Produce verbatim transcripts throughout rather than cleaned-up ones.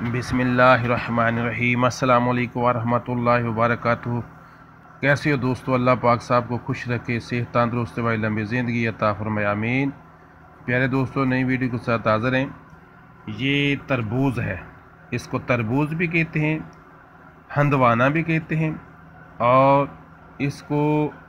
बिस्मिल्लाहिर्रहमानिर्रहीम। अस्सलाम वालेकुम वरहमतुल्लाहि वबरकातुहू। कैसे हो दोस्तों? अल्लाह पाक साहब को खुश रखे, सेहत तंदुरुस्त वाली लंबी ज़िंदगी अता फरमाए, आमीन। प्यारे दोस्तों, नई वीडियो के साथ हाज़िर हैं। ये तरबूज है, इसको तरबूज भी कहते हैं, हंदवाना भी कहते हैं और इसको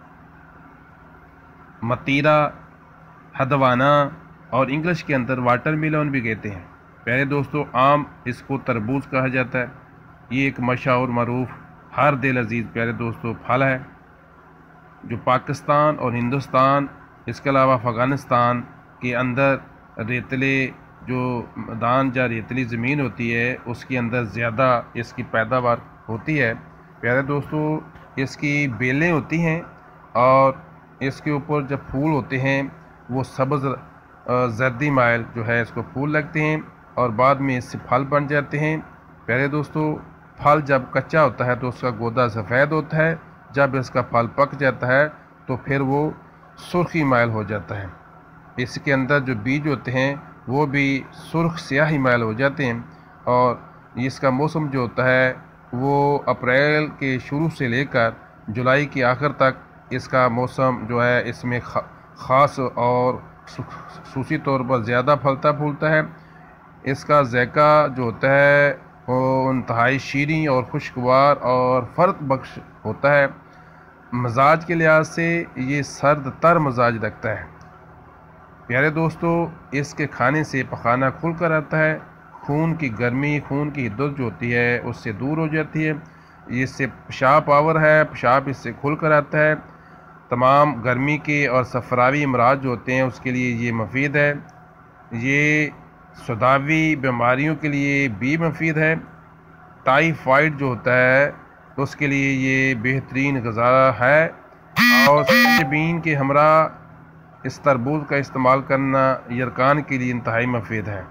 मतीरा, हदवाना और इंग्लिश के अंदर वाटरमेलन भी कहते हैं। प्यारे दोस्तों, आम इसको तरबूज कहा जाता है। ये एक मशहूर मरूफ हर दिल अजीज़ प्यारे दोस्तों फल है, जो पाकिस्तान और हिंदुस्तान, इसके अलावा अफ़गानिस्तान के अंदर रेतले जो मैदान या रेतली ज़मीन होती है उसके अंदर ज़्यादा इसकी पैदावार होती है। प्यारे दोस्तों, इसकी बेलें होती हैं और इसके ऊपर जब फूल होते हैं वो सब्ज़ जर्दी माइल जो है इसको फूल लगते हैं और बाद में इससे फल बन जाते हैं। प्यारे दोस्तों, फल जब कच्चा होता है तो उसका गोदा सफ़ेद होता है, जब इसका फल पक जाता है तो फिर वो सुर्खी माइल हो जाता है। इसके अंदर जो बीज होते हैं वो भी सुर्ख स्याही माइल हो जाते हैं और इसका मौसम जो होता है वो अप्रैल के शुरू से लेकर जुलाई के आखिर तक इसका मौसम जो है इसमें ख़ास और सूसी तौर पर ज़्यादा फलता फूलता है। इसका ज़ायका जो होता है वो इंतहाई शीरीं और खुशगवार और फ़र्क बख्श होता है। मजाज के लिहाज से ये सर्द तर मजाज रखता है। प्यारे दोस्तों, इसके खाने से पखाना खुल कर आता है, खून की गर्मी, खून की हिद्दत जो होती है उससे दूर हो जाती है। इससे पेशाब पावर है, पेशाब इससे खुल कर आता है। तमाम गर्मी के और सफरावी अमराज जो होते हैं उसके लिए ये मुफीद है। ये सदावी बीमारियों के लिए भी मुफीद है। टाइफाइड जो होता है उसके लिए ये बेहतरीन ग़िज़ा है और सोयाबीन के हमरा इस तरबूज का इस्तेमाल करना यरकान के लिए इंतहाई मुफीद है।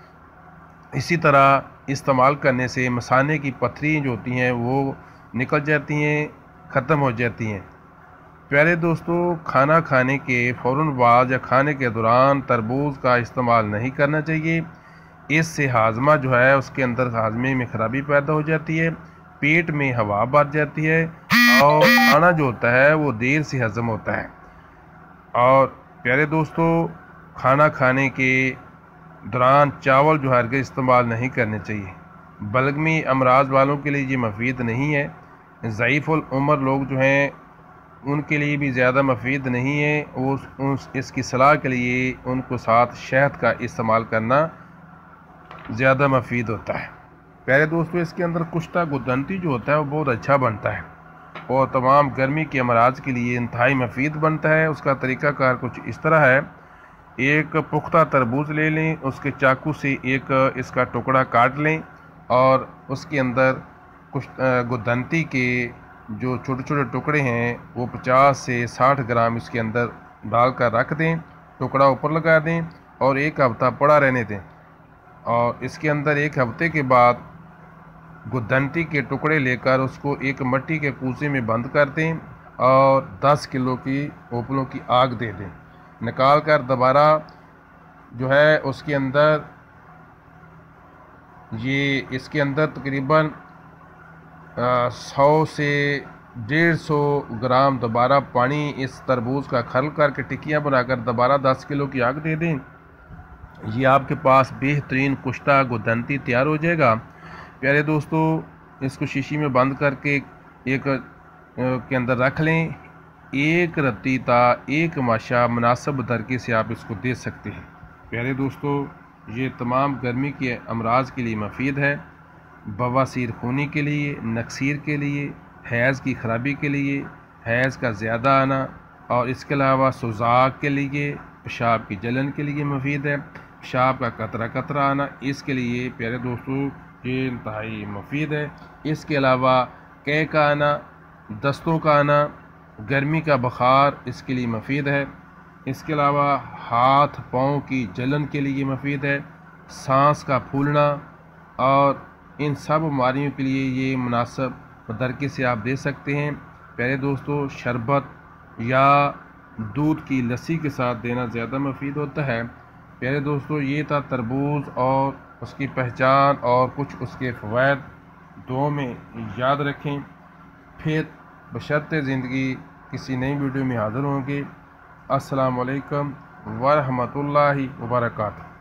इसी तरह इस्तेमाल करने से मसाने की पथरी जो होती हैं वो निकल जाती हैं, ख़त्म हो जाती हैं। प्यारे दोस्तों, खाना खाने के फ़ौरन बाद या खाने के दौरान तरबूज का इस्तेमाल नहीं करना चाहिए। इससे हाजमा जो है उसके अंदर हाजमे में ख़राबी पैदा हो जाती है, पेट में हवा भर जाती है और खाना जो होता है वो देर से हज़म होता है। और प्यारे दोस्तों, खाना खाने के दौरान चावल जो है इस्तेमाल नहीं करने चाहिए। बलगमी अमराज वालों के लिए ये मुफीद नहीं है। ज़ईफ़ुल उम्र लोग जो हैं उनके लिए भी ज़्यादा मुफीद नहीं है। उस, उस इसकी सलाह के लिए उनको साथ शहद का इस्तेमाल करना ज़्यादा मुफीद होता है। प्यारे दोस्तों, इसके अंदर कुश्ता गुदंती जो होता है वो बहुत अच्छा बनता है और तमाम गर्मी के अमराज के लिए इंतहाई मुफीद बनता है। उसका तरीक़ाकार कुछ इस तरह है। एक पुख्ता तरबूज ले लें, उसके चाकू से एक इसका टुकड़ा काट लें और उसके अंदर कुछ गुदंती के जो छोटे छोटे टुकड़े हैं वो पचास से साठ ग्राम इसके अंदर डालकर रख दें, टुकड़ा ऊपर लगा दें और एक हफ़्ता पड़ा रहने दें। और इसके अंदर एक हफ़्ते के बाद गुदंती के टुकड़े लेकर उसको एक मिट्टी के कूजे में बंद कर दें और दस किलो की उपलों की आग दे दें। निकाल कर दोबारा जो है उसके अंदर ये इसके अंदर तकरीबन सौ से डेढ़ सौ ग्राम दोबारा पानी इस तरबूज का खल करके टिक्कियाँ बनाकर दोबारा दस किलो की आग दे दें। ये आपके पास बेहतरीन कुश्ता गुदंती तैयार हो जाएगा। प्यारे दोस्तों, इसको शीशी में बंद करके एक के अंदर रख लें। एक रतीता एक माशा मुनासिब दरके से आप इसको दे सकते हैं। प्यारे दोस्तों, ये तमाम गर्मी के अमराज के लिए मुफीद है। बवासीर खूनी के लिए, नक्सीर के लिए, हैज़ की ख़राबी के लिए, हैज़ का ज़्यादा आना और इसके अलावा सुजाक के लिए, पेशाब की जलन के लिए मुफीद है। पेशाब का कतरा कतरा आना, इसके लिए प्यारे दोस्तों ये इंतहाई मुफीद है। इसके अलावा कै का आना, दस्तों का आना, गर्मी का बुखार इसके लिए मुफीद है। इसके अलावा हाथ पाँव की जलन के लिए मुफीद है। सांस का फूलना और इन सब बीमारियों के लिए ये मुनासिब दरके से आप दे सकते हैं। प्यारे दोस्तों, शरबत या दूध की लस्सी के साथ देना ज़्यादा मुफीद होता है। प्यारे दोस्तों, ये था तरबूज और उसकी पहचान और कुछ उसके फ़वाइद दो में याद रखें। फिर बशर्ते ज़िंदगी किसी नई वीडियो में हाज़िर होंगे। अस्सलामु अलैकुम व रहमतुल्लाहि व बरकातुहू।